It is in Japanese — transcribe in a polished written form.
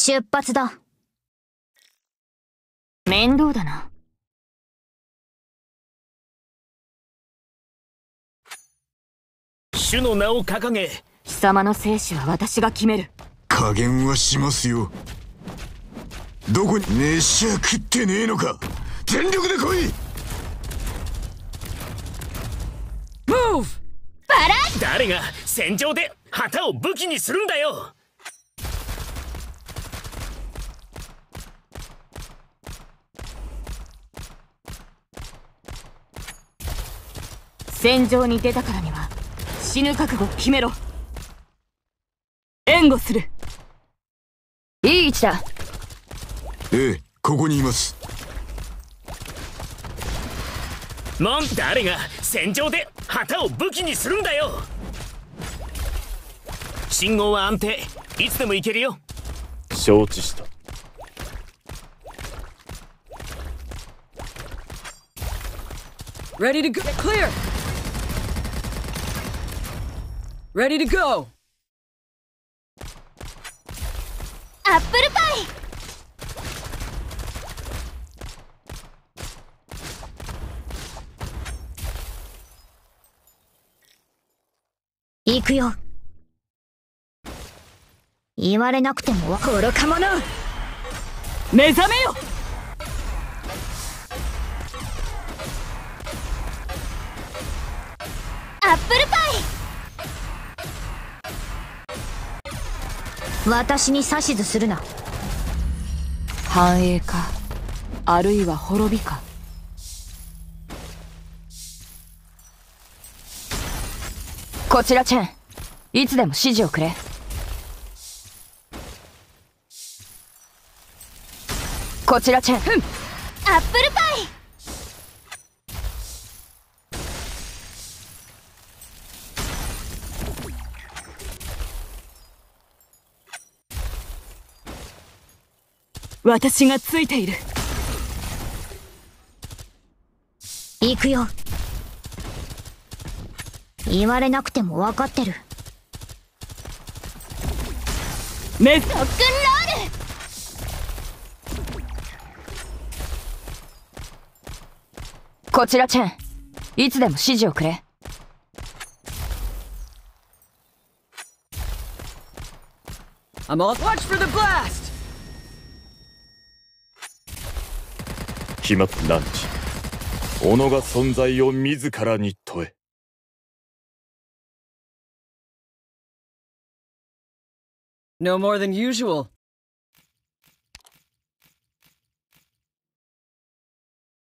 出発だ。 面倒だな。 主の名を掲げ。 貴様の生死は私が決める。 加減はしますよ。どこに飯は食ってねえのか。全力で来い。 Move! 誰が戦場で旗を武器にするんだよ。 戦場に出たからには死ぬ覚悟を決めろ。援護する。いい位置だ。 ええ、ここにいます。 誰が戦場で旗を武器にするんだよ。信号は安定。いつでも行けるよ。 承知した。 Ready to go. Clear. Ready to go. アップルパイ。行くよ。言われなくても愚か者。 目覚めよ。 アップルパイ。私に指図するな。 繁栄か、あるいは滅びか。こちらチェン、いつでも指示をくれ。こちらチェン、 アップルパイ。 私がついている。 行くよ。言われなくても分かってる。 ロックンロール。こちらチェン、いつでも指示をくれ。 I'm off. Watch for the blast. 決まったランチ。己が存在を自らに問え。 No more than usual.